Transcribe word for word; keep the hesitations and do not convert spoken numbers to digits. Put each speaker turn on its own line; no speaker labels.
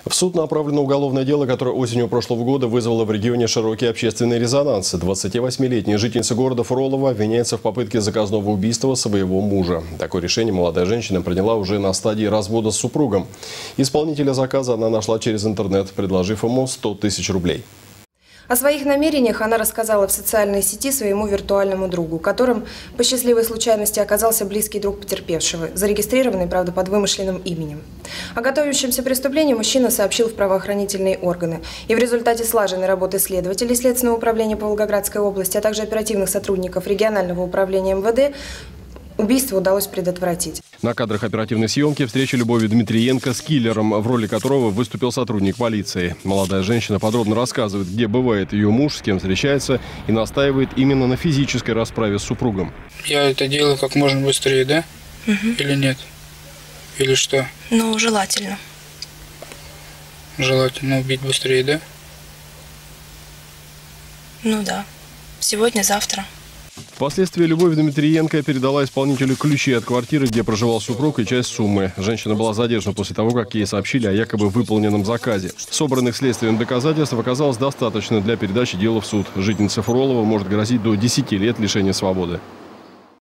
В суд направлено уголовное дело, которое осенью прошлого года вызвало в регионе широкий общественный резонанс. двадцативосьмилетняя жительница города Фролово обвиняется в попытке заказного убийства своего мужа. Такое решение молодая женщина приняла уже на стадии развода с супругом. Исполнителя заказа она нашла через интернет, предложив ему сто тысяч рублей.
О своих намерениях она рассказала в социальной сети своему виртуальному другу, которым по счастливой случайности оказался близкий друг потерпевшего, зарегистрированный, правда, под вымышленным именем. О готовящемся преступлении мужчина сообщил в правоохранительные органы. И в результате слаженной работы следователей Следственного управления по Волгоградской области, а также оперативных сотрудников регионального управления эм вэ дэ, убийство удалось предотвратить.
На кадрах оперативной съемки встреча Любови Дмитриенко с киллером, в роли которого выступил сотрудник полиции. Молодая женщина подробно рассказывает, где бывает ее муж, с кем встречается, и настаивает именно на физической расправе с супругом.
Я это делаю как можно быстрее, да? Угу. Или нет? Или что?
Ну, желательно.
Желательно убить быстрее, да?
Ну да. Сегодня-завтра.
Впоследствии Любовь Дмитриенко передала исполнителю ключи от квартиры, где проживал супруг, и часть суммы. Женщина была задержана после того, как ей сообщили о якобы выполненном заказе. Собранных следствием доказательств оказалось достаточно для передачи дела в суд. Жительнице Фролова может грозить до десяти лет лишения свободы.